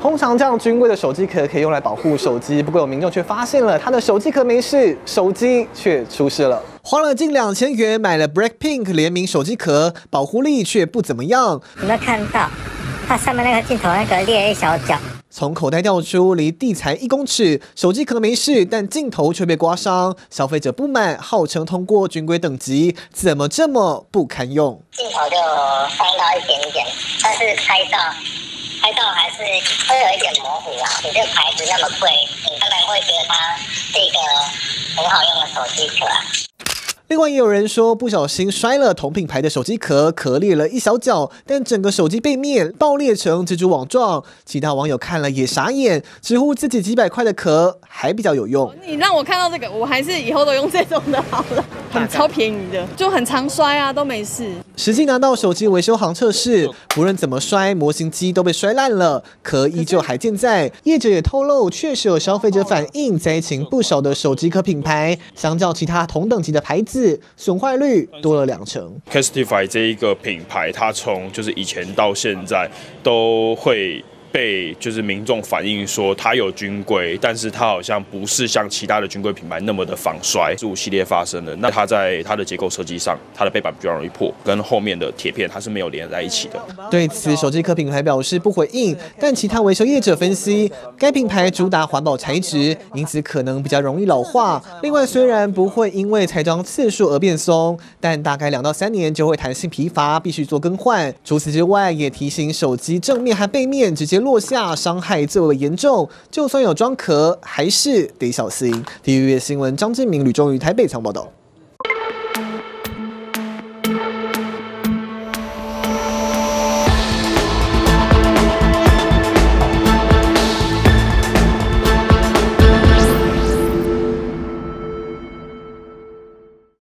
通常这样军规的手机壳可以用来保护手机，不过有民众却发现了他的手机壳没事，手机却出事了。花了近2000元买了 BLACKPINK 联名手机壳，保护力却不怎么样。 有没有看到它上面那个镜头那个裂一小角？ 从口袋掉出，离地才1公尺，手机可能没事，但镜头却被刮伤。消费者不满，号称通过军规等级，怎么这么不堪用？ 镜头就伤到一点点，但是拍照还是会有一点模糊啦。你这个牌子那么贵，你当然会觉得它是一个很好用的手机壳啊。 另外也有人说，不小心摔了同品牌的手机壳，壳裂了一小角，但整个手机背面爆裂成蜘蛛网状。其他网友看了也傻眼，直呼自己几百块的壳还比较有用。 你让我看到这个，我还是以后都用这种的好了，超便宜的，就很常摔啊，都没事。 实际拿到手机维修行测试，不论怎么摔，模型机都被摔烂了，壳依旧还健在。业者也透露，确实有消费者反映灾情不少的手机壳品牌，相较其他同等级的牌子，损坏率多了2成。 Casetify 这一个品牌，它从就是以前到现在都会被就是民众反映说它有军规，但是它好像不是像其他的军规品牌那么的防摔。15系列发生的，那它在它的结构设计上，它的背板比较容易破，跟后面的铁片它是没有连在一起的。 对此，手机壳品牌表示不回应，但其他维修业者分析，该品牌主打环保材质，因此可能比较容易老化。另外，虽然不会因为彩妆次数而变松，但大概2到3年就会弹性疲乏，必须做更换。除此之外，也提醒手机正面和背面直接落下，伤害最为严重。就算有装壳，还是得小心。TVB 新闻张志明、吕仲宇台北采访报道。